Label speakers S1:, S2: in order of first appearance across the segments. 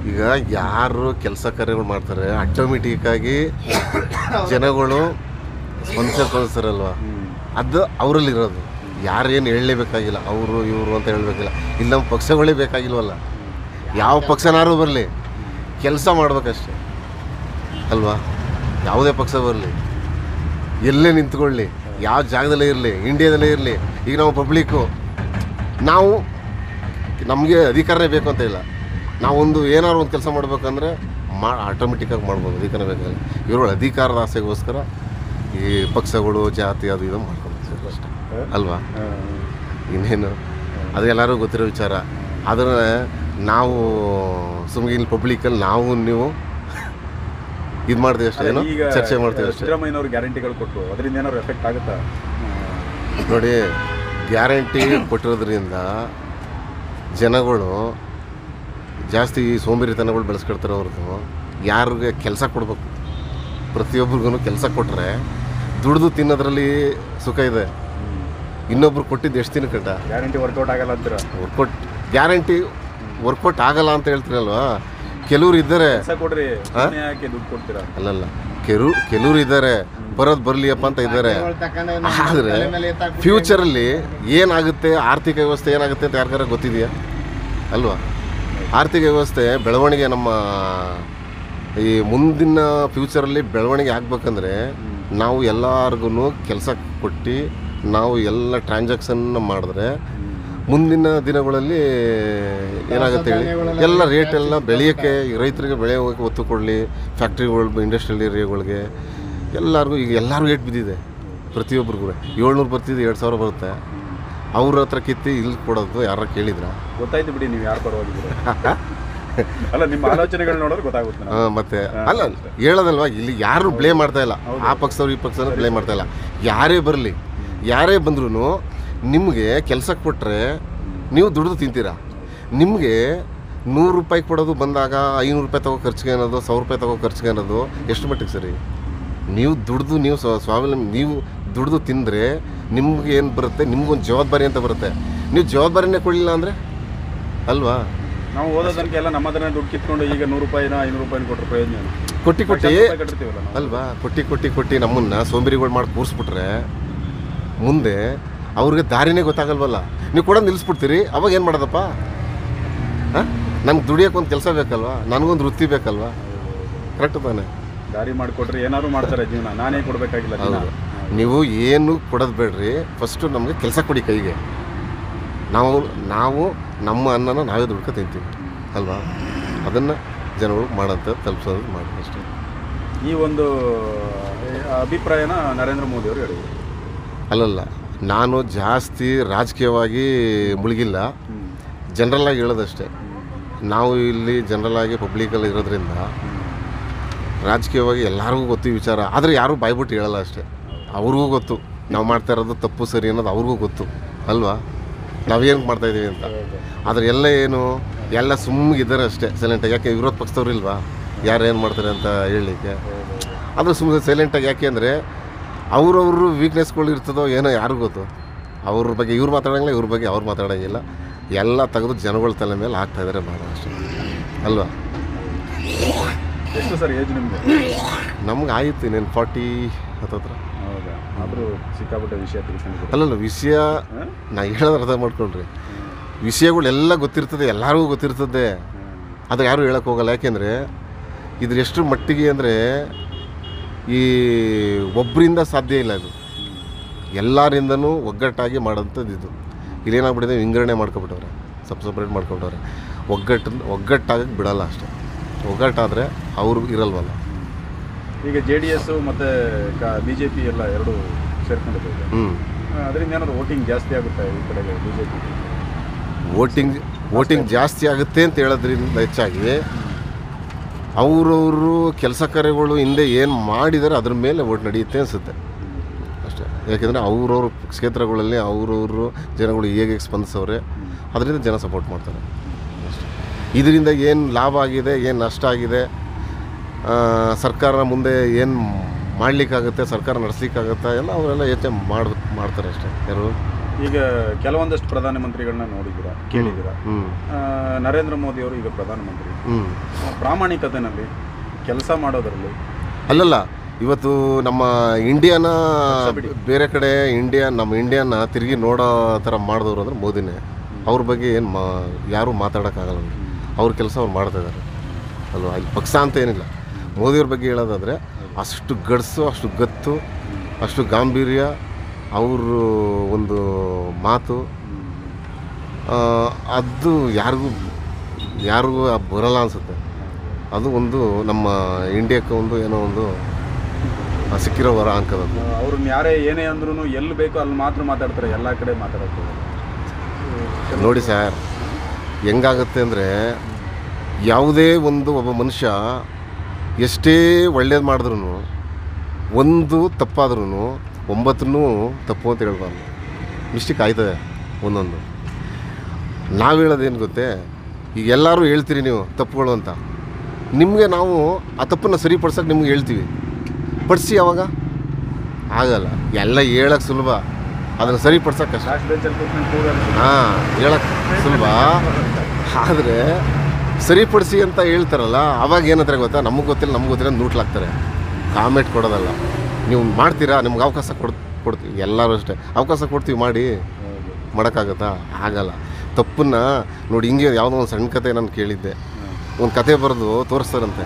S1: ಈಗ ಯಾರು ಕೆಲಸ ಕಾರ್ಯಗಳು ಮಾಡ್ತಾರೆ ಆಟೋಮೆಟಿಕ್ಕಾಗಿ ಜನಗಳು ಸ್ಪಂದಿಸ್ತಾರಲ್ವ, ಅದು ಅವರಲ್ಲಿರೋದು. ಯಾರೇನು ಹೇಳಲೇಬೇಕಾಗಿಲ್ಲ, ಅವರು ಇವರು ಅಂತ ಹೇಳಬೇಕಿಲ್ಲ. ಇಲ್ಲಿ ನಮ್ಮ ಪಕ್ಷಗಳೇ ಬೇಕಾಗಿಲ್ವಲ್ಲ, ಯಾವ ಪಕ್ಷನಾರು ಬರಲಿ ಕೆಲಸ ಮಾಡ್ಬೇಕಷ್ಟೆ ಅಲ್ವಾ. ಯಾವುದೇ ಪಕ್ಷ ಬರಲಿ, ಎಲ್ಲೇ ನಿಂತ್ಕೊಳ್ಳಿ, ಯಾವ ಜಾಗದಲ್ಲೇ ಇರಲಿ, ಇಂಡಿಯಾದಲ್ಲೇ ಇರಲಿ. ಈಗ ನಾವು ಪಬ್ಲಿಕ್ಕು, ನಾವು ನಮಗೆ ಅಧಿಕಾರನೇ ಬೇಕು ಅಂತ ಇಲ್ಲ. ನಾವೊಂದು ಏನಾದ್ರು ಒಂದು ಕೆಲಸ ಮಾಡಬೇಕಂದ್ರೆ ಆಟೋಮೆಟಿಕ್ಕಾಗಿ ಮಾಡ್ಬೋದು, ಅಧಿಕಾರ ಬೇಕಾಗಿಲ್ಲ. ಇವ್ರುಗಳ ಅಧಿಕಾರದ ಆಸೆಗೋಸ್ಕರ ಈ ಪಕ್ಷಗಳು ಜಾತಿ ಅದು ಇದು ಮಾಡ್ಕೊಂಡು ಅಷ್ಟೇ ಅಲ್ವಾ. ಇನ್ನೇನು ಅದು ಎಲ್ಲರಿಗೂ ಗೊತ್ತಿರೋ ವಿಚಾರ. ಆದರೆ ನಾವು ಸುಮ್ಮನೆ ಇಲ್ಲಿ ಪಬ್ಲಿಕಲ್ಲಿ ನಾವು ನೀವು ಇದು ಮಾಡ್ತೀವಿ ಅಷ್ಟೇ, ಏನೋ ಚರ್ಚೆ ಮಾಡ್ತೀವಿ ಅಷ್ಟೇ.
S2: ಸಿದ್ದರಾಮಯ್ಯನವರು ಗ್ಯಾರಂಟಿಗಳು ಕೊಟ್ಟರು, ಅದರಿಂದ ಏನಾದ್ರು ಎಫೆಕ್ಟ್ ಆಗುತ್ತಾ
S1: ನೋಡಿ. ಗ್ಯಾರಂಟಿ ಕೊಟ್ಟಿರೋದ್ರಿಂದ ಜನಗಳು ಜಾಸ್ತಿ ಸೋಂಬೇರಿತನಗಳು ಬೆಳೆಸ್ಕೊಳ್ತಾರೆ ಹೊರತು ಯಾರಿಗೆ ಕೆಲಸ ಕೊಡಬೇಕು. ಪ್ರತಿಯೊಬ್ಬರಿಗೂ ಕೆಲಸ ಕೊಟ್ಟರೆ ದುಡಿದು ತಿನ್ನೋದ್ರಲ್ಲಿ ಸುಖ ಇದೆ. ಇನ್ನೊಬ್ರು ಕೊಟ್ಟಿದ್ದು ಎಷ್ಟು ದಿನ ಕಟ್ಟ
S2: ಗ್ಯಾರಂಟಿ ವರ್ಕೌಟ್ ಆಗಲ್ಲ ಅಂತೀರ?
S1: ಗ್ಯಾರಂಟಿ ವರ್ಕೌಟ್ ಆಗಲ್ಲ ಅಂತ ಹೇಳ್ತೀರಲ್ವಾ. ಕೆಲವ್ರು ಇದ್ದಾರೆ,
S2: ಕೊಡ್ರಿ ಯಾಕೆ ದುಡ್ಡು ಕೊಡ್ತೀರಾ?
S1: ಅಲ್ಲಲ್ಲ, ಕೆಲವ್ರು ಇದ್ದಾರೆ ಬರೋದು ಬರಲಿಯಪ್ಪ ಅಂತ ಇದ್ದಾರೆ. ಆದರೆ ಫ್ಯೂಚರಲ್ಲಿ ಏನಾಗುತ್ತೆ, ಆರ್ಥಿಕ ವ್ಯವಸ್ಥೆ ಏನಾಗುತ್ತೆ ಅಂತ ಯಾರಿಗಾರ ಗೊತ್ತಿದೆಯಾ ಅಲ್ವಾ. ಆರ್ಥಿಕ ವ್ಯವಸ್ಥೆ ಬೆಳವಣಿಗೆ, ನಮ್ಮ ಈ ಮುಂದಿನ ಫ್ಯೂಚರಲ್ಲಿ ಬೆಳವಣಿಗೆ ಆಗ್ಬೇಕಂದ್ರೆ ನಾವು ಎಲ್ಲರಿಗೂ ಕೆಲಸ ಕೊಟ್ಟು ನಾವು ಎಲ್ಲ ಟ್ರಾನ್ಸಾಕ್ಷನ್ ಮಾಡಿದ್ರೆ ಮುಂದಿನ ದಿನಗಳಲ್ಲಿ ಏನಾಗುತ್ತೆ ಹೇಳಿ, ಎಲ್ಲ ರೇಟ್ ಎಲ್ಲ ಬೆಳೆಯೋಕ್ಕೆ, ರೈತರಿಗೆ ಬೆಳೆ ಹೋಗೋಕ್ಕೆ ಒತ್ತು ಕೊಡಲಿ, ಫ್ಯಾಕ್ಟ್ರಿಗಳು, ಇಂಡಸ್ಟ್ರಿಯಲ್ ಏರಿಯಾಗಳಿಗೆ ಎಲ್ಲರಿಗೂ. ಈಗ ಎಲ್ಲರಿಗೂ ರೇಟ್ ಬಿದ್ದಿದೆ, ಪ್ರತಿಯೊಬ್ಬರಿಗೂ 700 ಬರ್ತಿದ್ದು 2000 ಬರುತ್ತೆ. ಅವ್ರ ಹತ್ರ ಕಿತ್ತಿ ಇಲ್ಲಿ ಕೊಡೋದು ಯಾರು ಕೇಳಿದ್ರ?
S2: ಗೊತ್ತಾಯ್ತು ಬಿಡಿ, ನೀವು ಯಾರು ಪರವಾಗಿದ್ದೀರ ಅಲ್ಲ, ನಿಮ್ಮ ಆಲೋಚನೆಗಳು ನೋಡೋದು ಗೊತ್ತಾಗುತ್ತೆ.
S1: ಮತ್ತೆ ಅಲ್ಲ ಹೇಳೋದಲ್ವಾ, ಇಲ್ಲಿ ಯಾರು ಬ್ಲೇಮ್ ಮಾಡ್ತಾ ಇಲ್ಲ, ಆ ಪಕ್ಷದವ್ರು ಈ ಪಕ್ಷದವ್ರು ಬ್ಲೇಮ್ ಮಾಡ್ತಾ ಇಲ್ಲ. ಯಾರೇ ಬರಲಿ, ಯಾರೇ ಬಂದ್ರೂ ನಿಮಗೆ ಕೆಲಸ ಕೊಟ್ಟರೆ ನೀವು ದುಡಿದು ತಿಂತೀರಾ. ನಿಮಗೆ 100 ರೂಪಾಯಿ ಕೊಡೋದು ಬಂದಾಗ 500 ರೂಪಾಯಿ ತಗೋ ಖರ್ಚಿಗೆ ಅನ್ನೋದು, 1000 ರೂಪಾಯಿ ತಗೋ ಖರ್ಚಿಗೆ ಅನ್ನೋದು ಎಷ್ಟು ಮಟ್ಟಿಗೆ ಸರಿ? ನೀವು ದುಡಿದು ನೀವು ಸ್ವಾವಲಂಬಿ, ನೀವು ದುಡಿದು ತಿಂದರೆ ನಿಮ್ಗೆ ಏನು ಬರುತ್ತೆ, ನಿಮ್ಗೊಂದು ಜವಾಬ್ದಾರಿ ಅಂತ ಬರುತ್ತೆ. ನೀವು ಜವಾಬ್ದಾರಿನೇ ಕೊಡಲಿಲ್ಲ ಅಂದರೆ ಅಲ್ವಾ.
S2: ನಾವು ಓದೋದಕ್ಕೆ ಎಲ್ಲ ನಮ್ಮ ಹತ್ರನೇ ದುಡ್ಡು ಕಿತ್ಕೊಂಡು ಈಗ 100 ರೂಪಾಯಿನ 500 ರೂಪಾಯಿನ ಕೊಟ್ಟರೆ ಪ್ರಯೋಜನ
S1: ಕೊಟ್ಟಿ ಅಲ್ವಾ. ಕೊಟ್ಟು ನಮ್ಮನ್ನು ಸೋಂಬೇರಿಗಳು ಮಾಡಿ ಕೂರಿಸ್ಬಿಟ್ರೆ ಮುಂದೆ ಅವ್ರಿಗೆ ದಾರಿನೇ ಗೊತ್ತಾಗಲ್ವಲ್ಲ. ನೀವು ಕೂಡ ನಿಲ್ಲಿಸ್ಬಿಡ್ತೀರಿ, ಅವಾಗ ಏನು ಮಾಡೋದಪ್ಪ? ಹಾಂ, ನಮ್ಗೆ ದುಡಿಯೋಕೆ ಒಂದು ಕೆಲಸ ಬೇಕಲ್ವಾ, ನನಗೊಂದು ವೃತ್ತಿ ಬೇಕಲ್ವಾ. ಕರೆಕ್ಟ್ ತಾನೆ?
S2: ದಾರಿ ಮಾಡಿಕೊಟ್ರೆ ಏನಾದ್ರು ಮಾಡ್ತಾರೆ ಜೀವನ, ನಾನೇ ಕೊಡಬೇಕಾಗಿಲ್ಲ.
S1: ನೀವು ಏನು ಕೊಡೋದು ಬೇಡ್ರಿ, ಫಸ್ಟು ನಮಗೆ ಕೆಲಸ ಕೊಡಿ ಕೈಗೆ. ನಾವು ನಮ್ಮ ಅನ್ನನ ನಾವೇ ದುಡ್ಕೊ ತಿಂತೀವಿ ಅಲ್ವಾ. ಅದನ್ನು ಜನಗಳು ಮಾಡೋಂಥ ತಲುಪಿಸೋದು ಮಾಡಿ ಅಷ್ಟೇ.
S2: ಈ ಒಂದು ಅಭಿಪ್ರಾಯನ ನರೇಂದ್ರ ಮೋದಿ ಅವರು ಹೇಳಿದರು.
S1: ಅಲ್ಲಲ್ಲ, ನಾನು ಜಾಸ್ತಿ ರಾಜಕೀಯವಾಗಿ ಮುಳುಗಿಲ್ಲ, ಜನರಲ್ಲಾಗಿ ಹೇಳೋದಷ್ಟೇ. ನಾವು ಇಲ್ಲಿ ಜನರಲ್ಲಾಗಿ ಪಬ್ಲಿಕಲ್ಲಿ ಇರೋದ್ರಿಂದ ರಾಜಕೀಯವಾಗಿ ಎಲ್ಲರಿಗೂ ಗೊತ್ತು ಈ ವಿಚಾರ. ಆದರೆ ಯಾರೂ ಬಾಯ್ಬಿಟ್ಟು ಹೇಳಲ್ಲ ಅಷ್ಟೇ. ಅವ್ರಿಗೂ ಗೊತ್ತು ನಾವು ಮಾಡ್ತಾ ಇರೋದು ತಪ್ಪು ಸರಿ ಅನ್ನೋದು ಅವ್ರಿಗೂ ಗೊತ್ತು ಅಲ್ವಾ, ನಾವೇನು ಮಾಡ್ತಾಯಿದ್ದೀವಿ ಅಂತ. ಆದರೆ ಎಲ್ಲ ಸುಮ್ಮಗಿದ್ದಾರೆ ಅಷ್ಟೇ, ಸೈಲೆಂಟಾಗಿ. ಯಾಕೆ ವಿರೋಧ ಪಕ್ಷದವ್ರು ಇಲ್ವಾ ಯಾರು ಏನು ಮಾಡ್ತಾರೆ ಅಂತ ಹೇಳಲಿಕ್ಕೆ? ಆದರೆ ಸುಮ್ಮನೆ ಸೈಲೆಂಟಾಗಿ. ಯಾಕೆ ಅಂದರೆ ಅವ್ರವ್ರ ವೀಕ್ನೆಸ್ಗಳು ಇರ್ತದೋ ಏನೋ ಯಾರಿಗೂ ಗೊತ್ತು. ಅವ್ರ ಬಗ್ಗೆ ಇವ್ರು ಮಾತಾಡೋಂಗಿಲ್ಲ, ಇವ್ರ ಬಗ್ಗೆ ಅವ್ರು ಮಾತಾಡೋಂಗಿಲ್ಲ. ಎಲ್ಲ ತೆಗೆದು ಜನಗಳ ತಲೆ ಮೇಲೆ ಹಾಕ್ತಾಯಿದ್ದಾರೆ ಭಾಳ ಅಷ್ಟೇ ಅಲ್ವಾ.
S2: ಎಷ್ಟು ಸರ್ ಏಜ್ ನಿಮಗೆ?
S1: ನಮ್ಗೆ ಆಯಿತು ಇನ್ನೇನು 40 ಹತ್ತತ್ರ.
S2: ಹೌದಾ? ಆದರೂ ಸಿಕ್ಕಾಪಟ್ಟೆ ವಿಷಯ ತಿಳ್ಕೊಂಡು.
S1: ಅಲ್ಲಲ್ಲ, ವಿಷಯ ನಾ ಹೇಳೋದು ಅರ್ಥ ಮಾಡ್ಕೊಳ್ರಿ. ವಿಷಯಗಳೆಲ್ಲ ಗೊತ್ತಿರ್ತದೆ, ಎಲ್ಲರಿಗೂ ಗೊತ್ತಿರ್ತದೆ. ಅದು ಯಾರೂ ಹೇಳೋಕ್ಕೆ ಹೋಗಲ್ಲ. ಯಾಕೆಂದರೆ ಇದ್ರ ಎಷ್ಟು ಮಟ್ಟಿಗೆ ಅಂದರೆ ಈ ಒಬ್ಬರಿಂದ ಸಾಧ್ಯ ಇಲ್ಲ, ಇದು ಎಲ್ಲರಿಂದನೂ ಒಗ್ಗಟ್ಟಾಗಿ ಮಾಡೋಂಥದ್ದು. ಇದು ಇಲ್ಲೇನಾಗ್ಬಿಟ್ಟಿದೆ, ವಿಂಗಡಣೆ ಮಾಡ್ಕೊಬಿಟ್ಟವ್ರೆ, ಸಪ್ರೇಟ್ ಮಾಡ್ಕೊಬಿಟ್ಟವ್ರೆ. ಒಗ್ಗಟ್ಟಾಗಕ್ಕೆ ಬಿಡಲ್ಲ ಅಷ್ಟೇ. ಒಗ್ಗಟ್ಟಾದರೆ ಅವರು ಇರಲ್ವಲ್ಲ.
S2: ಈಗ JDS ಮತ್ತು BJP ಎಲ್ಲ ಎರಡು ಸೇರ್ಕೊಂಡಿದ್ದಾರೆ. ಅದರಿಂದ ಏನಾದ್ರು ವೋಟಿಂಗ್ ಜಾಸ್ತಿ ಆಗುತ್ತೆ ಈ ಕಡೆಗೆ BJP?
S1: ವೋಟಿಂಗ್ ಜಾಸ್ತಿ ಆಗುತ್ತೆ ಅಂತ ಹೇಳೋದ್ರಿಂದ ಹೆಚ್ಚಾಗಿ ಅವರವರು ಕೆಲಸ ಕಾರ್ಯಗಳು ಹಿಂದೆ ಏನು ಮಾಡಿದರೆ ಅದ್ರ ಮೇಲೆ ವೋಟ್ ನಡೆಯುತ್ತೆ ಅನಿಸುತ್ತೆ ಅಷ್ಟೇ. ಯಾಕೆಂದರೆ ಅವ್ರವ್ರ ಕ್ಷೇತ್ರಗಳಲ್ಲಿ ಅವ್ರವರು ಜನಗಳು ಹೇಗೆ ಸ್ಪಂದಿಸೋರೆ ಅದರಿಂದ ಜನ ಸಪೋರ್ಟ್ ಮಾಡ್ತಾರೆ ಅಷ್ಟೇ. ಇದರಿಂದ ಏನು ಲಾಭ ಆಗಿದೆ, ಏನು ನಷ್ಟ ಆಗಿದೆ, ಸರ್ಕಾರ ಮುಂದೆ ಏನು ಮಾಡಲಿಕ್ಕಾಗುತ್ತೆ, ಸರ್ಕಾರ ನಡೆಸ್ಲಿಕ್ಕಾಗುತ್ತೆ, ಎಲ್ಲ ಅವರೆಲ್ಲ ಯೋಚನೆ ಮಾಡ್ತಾರೆ ಅಷ್ಟೇ. ಯಾರು
S2: ಈಗ ಕೆಲವೊಂದಷ್ಟು ಪ್ರಧಾನಮಂತ್ರಿಗಳನ್ನ ನೋಡಿದ್ದೀರಾ, ಕೇಳಿದ್ದೀರಾ. ನರೇಂದ್ರ ಮೋದಿ ಅವರು ಈಗ ಪ್ರಧಾನಮಂತ್ರಿ. ಪ್ರಾಮಾಣಿಕತೆನಲ್ಲಿ ಕೆಲಸ ಮಾಡೋದರಲ್ಲಿ
S1: ಅಲ್ಲಲ್ಲ, ಇವತ್ತು ನಮ್ಮ ಇಂಡಿಯಾನ ಬೇರೆ ಕಡೆ ನಮ್ಮ ಇಂಡಿಯಾನ ತಿರುಗಿ ನೋಡೋ ಥರ ಮಾಡಿದವರು ಅಂದ್ರೆ ಮೋದಿನೇ. ಅವ್ರ ಬಗ್ಗೆ ಏನು ಯಾರೂ ಮಾತಾಡೋಕ್ಕಾಗಲ್ಲ. ಅವ್ರ ಕೆಲಸ ಅವ್ರು ಮಾಡ್ತಾಯಿದ್ದಾರೆ ಅಲ್ವಾ. ಇಲ್ಲಿ ಪಕ್ಷ ಅಂತ ಏನಿಲ್ಲ. ಮೋದಿಯವ್ರ ಬಗ್ಗೆ ಹೇಳೋದಾದರೆ ಅಷ್ಟು ಗಡ್ಸು, ಅಷ್ಟು ಗತ್ತು, ಅಷ್ಟು ಗಾಂಭೀರ್ಯ, ಅವರು ಒಂದು ಮಾತು ಅದು ಯಾರಿಗೂ ಬರಲ್ಲ ಅನಿಸುತ್ತೆ. ಅದು ಒಂದು ನಮ್ಮ ಇಂಡಿಯಾಕ್ಕೆ ಒಂದು ಏನೋ ಒಂದು ಸಿಕ್ಕಿರೋ ವರ ಅನ್ಕೋದು.
S2: ಅವ್ರನ್ನ ಯಾರೇ ಏನೇ ಅಂದ್ರೂ ಎಲ್ಲಿ ಬೇಕೋ ಅಲ್ಲಿ ಮಾತ್ರ ಮಾತಾಡ್ತಾರೆ, ಎಲ್ಲ ಕಡೆ ಮಾತಾಡ್ತಾರೆ.
S1: ನೋಡಿ ಸರ್, ಹೆಂಗಾಗುತ್ತೆ ಅಂದರೆ ಯಾವುದೇ ಒಬ್ಬ ಮನುಷ್ಯ ಎಷ್ಟೇ ಒಳ್ಳೇದು ಮಾಡಿದ್ರು ಒಂದು ತಪ್ಪಾದ್ರೂ 9 ತಪ್ಪು ಅಂತ ಹೇಳ್ಬಾರ್ದು. ಮಿಸ್ಟೇಕ್ ಆಯ್ತದೆ ಒಂದೊಂದು. ನಾವು ಹೇಳೋದೇನು ಗೊತ್ತೇ, ಈಗ ಎಲ್ಲರೂ ಹೇಳ್ತೀರಿ ನೀವು ತಪ್ಪುಗಳು ಅಂತ. ನಿಮಗೆ ನಾವು ಆ ತಪ್ಪನ್ನು ಸರಿಪಡ್ಸೋಕೆ ನಿಮ್ಗೆ ಹೇಳ್ತೀವಿ, ಪಡಿಸಿ ಯಾವಾಗ ಆಗಲ್ಲ. ಎಲ್ಲ ಹೇಳೋಕ್ಕೆ ಸುಲಭ, ಅದನ್ನು ಸರಿಪಡ್ಸೋಕೆ ಕಷ್ಟ. ಹೇಳೋಕ್ಕೆ ಸುಲಭ, ಆದರೆ ಸರಿಪಡಿಸಿ ಅಂತ ಹೇಳ್ತಾರಲ್ಲ, ಅವಾಗ ಏನಂತಾರೆ ಗೊತ್ತಾ, ನಮಗೆ ಗೊತ್ತಿಲ್ಲ ನೂಟ್ಲಾಗ್ತಾರೆ. ಕಾಮೆಂಟ್ ಕೊಡೋದಲ್ಲ. ನೀವು ಮಾಡ್ತೀರಾ, ನಿಮ್ಗೆ ಅವಕಾಶ ಕೊಡ್ತೀವಿ. ಎಲ್ಲರೂ ಅಷ್ಟೇ ಅವಕಾಶ ಕೊಡ್ತೀವಿ, ಮಾಡೋಕ್ಕಾಗತ್ತಾ? ಆಗಲ್ಲ. ತಪ್ಪನ್ನು ನೋಡಿ, ಹಿಂಗೆ ಯಾವುದೋ ಒಂದು ಸಣ್ಣ ಕತೆ ನಾನು ಕೇಳಿದ್ದೆ. ಒಂದು ಕತೆ ಬರೆದು ತೋರಿಸ್ತಾರಂತೆ.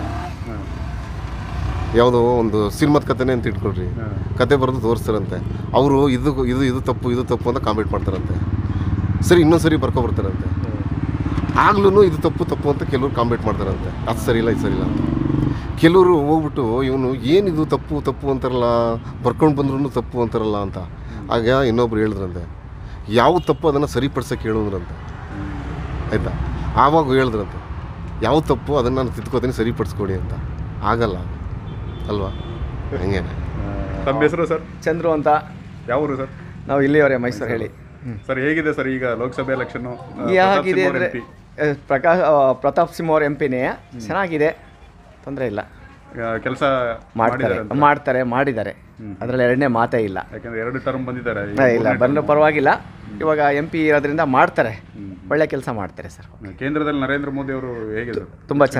S1: ಯಾವುದೋ ಒಂದು ಸಿನಿಮಾದ ಕಥೆನೇ ಅಂತ ಇಟ್ಕೊಳ್ರಿ. ಕತೆ ಬರೆದು ತೋರಿಸ್ತಾರಂತೆ. ಅವರು ಇದು ತಪ್ಪು ಅಂತ ಕಾಮೆಂಟ್ ಮಾಡ್ತಾರಂತೆ. ಸರಿ, ಇನ್ನೊಂದು ಸರಿ ಬರ್ಕೊಬರ್ತಾರಂತೆ. ಆಗ್ಲೂ ಇದು ತಪ್ಪು ಅಂತ ಕೆಲವರು ಕಾಮೆಂಟ್ ಮಾಡ್ತಾರಂತೆ. ಅದು ಸರಿ ಇಲ್ಲ, ಇದು ಸರಿ ಇಲ್ಲ ಅಂತ. ಕೆಲವರು ಹೋಗ್ಬಿಟ್ಟು ಇವನು ಏನಿದು ತಪ್ಪು ಅಂತಾರಲ್ಲ, ಬರ್ಕೊಂಡು ಬಂದ್ರೂ ತಪ್ಪು ಅಂತಾರಲ್ಲ ಅಂತ. ಆಗ ಇನ್ನೊಬ್ರು ಹೇಳಿದ್ರಂತೆ, ಯಾವ ತಪ್ಪು ಅದನ್ನು ಸರಿಪಡ್ಸೋಕೆ ಹೇಳಿದ್ರಂತೆ. ಆಯಿತಾ? ಆವಾಗ ಹೇಳಿದ್ರಂತೆ, ಯಾವ ತಪ್ಪು ಅದನ್ನು ನಾನು ತಿದ್ಕೋತೀನಿ, ಸರಿಪಡಿಸ್ಕೊಡಿ ಅಂತ. ಆಗಲ್ಲ ಅಲ್ವಾ? ಹಂಗೇನೆ.
S2: ತಮ್ಮ ಹೆಸರು ಸರ್?
S3: ಚಂದ್ರು ಅಂತ.
S2: ಯಾವರು ಸರ್?
S3: ನಾವು ಇಲ್ಲಿಯವರೇ, ಮೈಸೂರು. ಹೇಳಿ
S2: ಸರ್, ಹೇಗಿದೆ ಸರ್ ಈಗ ಲೋಕಸಭೆ ಎಲೆಕ್ಷನ್ನು?
S3: ಹೇಗಿದೆ ಅಂದರೆ ಪ್ರತಾಪ್ ಸಿಂಹ ಅವ್ರ MP-ನೇ ಚೆನ್ನಾಗಿದೆ, ತೊಂದರೆ ಇಲ್ಲ.
S2: ಕೆಲಸ
S3: ಮಾಡಿದ್ದಾರೆ. ಅದರಲ್ಲಿ ಎರಡನೇ ಮಾತೇ ಇಲ್ಲ.
S2: ಯಾಕಂದರೆ 2 ಟರ್ಮ್ ಬಂದಿದ್ದಾರೆ.
S3: ಇಲ್ಲ, ಬಂದರೂ ಪರವಾಗಿಲ್ಲ. ಇವಾಗ MP ಇರೋದ್ರಿಂದ ಮಾಡ್ತಾರೆ, ಒಳ್ಳೆ ಕೆಲಸ ಮಾಡ್ತಾರೆ ಸರ್.
S2: ಕೇಂದ್ರದಲ್ಲಿ ನರೇಂದ್ರ ಮೋದಿ ಅವರು ಹೇಗೆ ಸರ್?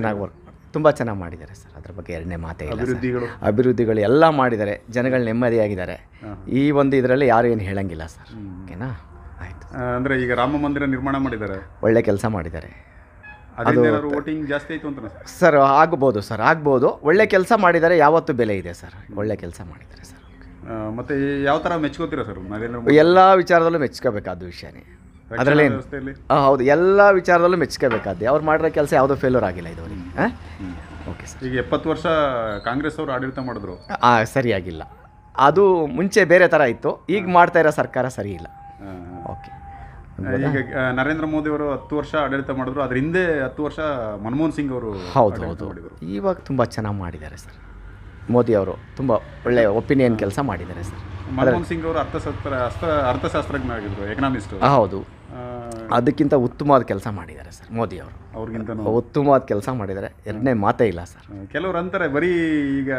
S3: ತುಂಬ ಚೆನ್ನಾಗಿ ಮಾಡಿದ್ದಾರೆ ಸರ್. ಅದ್ರ ಬಗ್ಗೆ ಎರಡನೇ ಮಾತೇ ಇಲ್ಲ. ಅಭಿವೃದ್ಧಿಗಳು ಎಲ್ಲ ಮಾಡಿದ್ದಾರೆ, ಜನಗಳು ನೆಮ್ಮದಿಯಾಗಿದ್ದಾರೆ. ಈ ಒಂದು ಇದರಲ್ಲಿ ಯಾರು ಏನು ಹೇಳಂಗಿಲ್ಲ ಸರ್. ಓಕೆನಾ? ಆಯಿತು.
S2: ಅಂದರೆ ಈಗ ರಾಮ ಮಂದಿರ ನಿರ್ಮಾಣ ಮಾಡಿದ್ದಾರೆ,
S3: ಒಳ್ಳೆ ಕೆಲಸ ಮಾಡಿದ್ದಾರೆ.
S2: ಅದು ವೋಟಿಂಗ್ ಜಾಸ್ತಿ ಆಯಿತು ಅಂತ
S3: ಸರ್? ಆಗ್ಬೋದು ಸರ್, ಆಗ್ಬೋದು. ಒಳ್ಳೆ ಕೆಲಸ ಮಾಡಿದ್ದಾರೆ, ಯಾವತ್ತೂ ಬೆಲೆ ಇದೆ ಸರ್. ಒಳ್ಳೆ ಕೆಲಸ ಮಾಡಿದ್ದಾರೆ ಸರ್.
S2: ಮತ್ತು ಯಾವ ಥರ ಮೆಚ್ಕೋತೀರಾ ಸರ್ ನರೇಂದ್ರ ಮೋದಿ?
S3: ಎಲ್ಲ ವಿಚಾರದಲ್ಲೂ ಮೆಚ್ಕೋಬೇಕಾದ ವಿಷಯನೇ. ಅದರಲ್ಲಿ ಹೌದು, ಎಲ್ಲ ವಿಚಾರದಲ್ಲೂ ಮೆಚ್ಕೋಬೇಕಾದ್ದೆ. ಅವ್ರು ಮಾಡಿರೋ ಕೆಲಸ ಯಾವುದೋ ಫೇಲ್ಯೂರ್ ಆಗಿಲ್ಲ ಇದುವರೆಗೆ. Okay sir.
S2: ಈಗ 70 ವರ್ಷ ಕಾಂಗ್ರೆಸ್ ಅವರು ಆಡಳಿತ ಮಾಡಿದ್ರು,
S3: ಸರಿಯಾಗಿಲ್ಲ. ಅದು ಮುಂಚೆ ಬೇರೆ ಥರ ಇತ್ತು, ಈಗ ಮಾಡ್ತಾ ಇರೋ ಸರ್ಕಾರ ಸರಿ ಇಲ್ಲ. ಓಕೆ.
S2: ಈಗ ನರೇಂದ್ರ ಮೋದಿ ಅವರು 10 ವರ್ಷ ಆಡಳಿತ ಮಾಡಿದ್ರು, ಅದ್ರ ಹಿಂದೆ 10 ವರ್ಷ ಮನಮೋಹನ್ ಸಿಂಗ್ ಅವರು.
S3: ಹೌದು. ಇವಾಗ ತುಂಬ ಚೆನ್ನಾಗಿ ಮಾಡಿದ್ದಾರೆ ಸರ್. ಮೋದಿ ಅವರು ತುಂಬ ಒಳ್ಳೆ ಒಪಿನಿಯನ್ ಕೆಲಸ ಮಾಡಿದ್ದಾರೆ ಸರ್.
S2: ಮನಮೋಹನ್ ಸಿಂಗ್ ಅವರು ಅರ್ಥಶಾಸ್ತ್ರಜ್ಞ ಆಗಿದ್ರು, ಎಕನಾಮಿಸ್ಟ್.
S3: ಹೌದು, ಅದಕ್ಕಿಂತ ಉತ್ತಮವಾದ ಕೆಲಸ ಮಾಡಿದ್ದಾರೆ ಸರ್ ಮೋದಿ ಅವರು.
S2: ಅವ್ರಿಗಿಂತ
S3: ಉತ್ತಮವಾದ ಕೆಲಸ ಮಾಡಿದ್ದಾರೆ, ಎರಡನೇ ಮಾತೇ ಇಲ್ಲ ಸರ್.
S2: ಕೆಲವರು ಅಂತಾರೆ ಬರೀ ಈಗ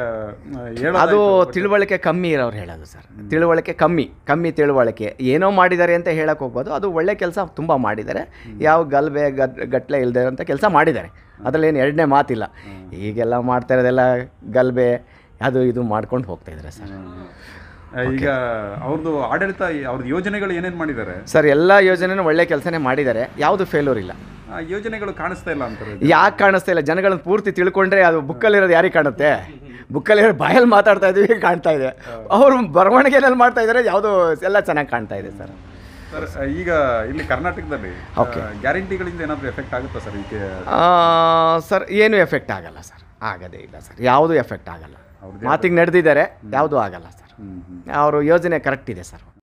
S3: ಅದು ತಿಳುವಳಿಕೆ ಕಮ್ಮಿ ಇರೋರು ಹೇಳೋದು ಸರ್. ತಿಳುವಳಿಕೆ ಕಮ್ಮಿ ತಿಳುವಳಿಕೆ ಏನೋ ಮಾಡಿದ್ದಾರೆ ಅಂತ ಹೇಳಕ್ಕೆ ಹೋಗ್ಬೋದು. ಅದು ಒಳ್ಳೆ ಕೆಲಸ ತುಂಬ ಮಾಡಿದ್ದಾರೆ, ಯಾವ ಗಲ್ಬೆ ಗಟ್ಟಲೆ ಇಲ್ಲದೆ ಅಂತ ಕೆಲಸ ಮಾಡಿದ್ದಾರೆ. ಅದರಲ್ಲೇನು ಎರಡನೇ ಮಾತಿಲ್ಲ. ಈಗೆಲ್ಲ ಮಾಡ್ತಾ ಇರೋದೆಲ್ಲ ಗಲ್ಬೆ ಅದು ಇದು ಮಾಡ್ಕೊಂಡು ಹೋಗ್ತಾ ಇದ್ದಾರೆ ಸರ್.
S2: ಈಗ ಅವ್ರದ್ದು ಆಡಳಿತ, ಅವ್ರದ್ದು ಯೋಜನೆಗಳು ಏನೇನು ಮಾಡಿದ್ದಾರೆ
S3: ಸರ್? ಎಲ್ಲ ಯೋಜನೆನೂ ಒಳ್ಳೆ ಕೆಲಸನೇ ಮಾಡಿದ್ದಾರೆ, ಯಾವುದು ಫೇಲ್ಯೂರ್ ಇಲ್ಲ.
S2: ಯೋಜನೆಗಳು ಕಾಣಿಸ್ತಾ ಇಲ್ಲ ಅಂತಾರೆ.
S3: ಯಾಕೆ ಕಾಣಿಸ್ತಾ ಇಲ್ಲ? ಜನಗಳನ್ನ ಪೂರ್ತಿ ತಿಳ್ಕೊಂಡ್ರೆ ಅದು ಬುಕ್ಕಲ್ಲಿರೋದು ಯಾರಿಗೆ ಕಾಣುತ್ತೆ? ಬುಕ್ಕಲ್ಲಿರೋ ಬಾಯಲ್ಲಿ ಮಾತಾಡ್ತಾ ಇದ್ದೀವಿ, ಕಾಣ್ತಾ ಇದೆ. ಅವರು ಬರವಣಿಗೆನಲ್ಲಿ ಮಾಡ್ತಾ ಇದ್ದಾರೆ, ಯಾವುದೋ ಎಲ್ಲ ಚೆನ್ನಾಗಿ ಕಾಣ್ತಾ ಇದೆ ಸರ್.
S2: ಸರ್, ಈಗ ಇಲ್ಲಿ ಕರ್ನಾಟಕದಲ್ಲಿ ಗ್ಯಾರಂಟಿಗಳಿಂದ ಏನಾದರೂ ಎಫೆಕ್ಟ್ ಆಗುತ್ತಾ ಸರ್? ಈಗ
S3: ಸರ್ ಏನು ಎಫೆಕ್ಟ್ ಆಗಲ್ಲ ಸರ್, ಆಗೋದೇ ಇಲ್ಲ ಸರ್. ಯಾವುದೂ ಎಫೆಕ್ಟ್ ಆಗಲ್ಲ. ಮಾತಿಗೆ ನಡೆದಿದ್ದಾರೆ, ಯಾವುದೂ ಆಗಲ್ಲ ಸರ್. ಅವರು ಯೋಜನೆ ಕರೆಕ್ಟ್ ಇದೆ ಸರ್.